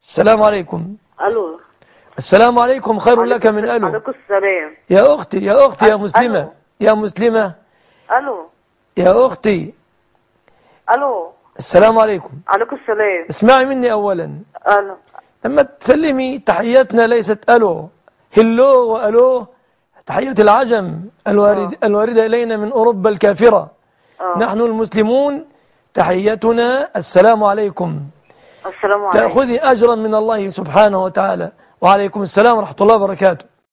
السلام عليكم. الو. السلام عليكم، خير لك من الو. عليكم السلام. يا اختي يا مسلمة. ألو. يا مسلمة. الو. يا اختي. الو. السلام عليكم. عليكم السلام. اسمعي مني اولا. الو. لما تسلمي تحياتنا ليست الو، هلو والو تحية العجم الواردة الينا من اوروبا الكافرة. نحن المسلمون تحيتنا السلام عليكم. السلام عليكم. تأخذي أجرا من الله سبحانه وتعالى. وعليكم السلام ورحمة الله وبركاته.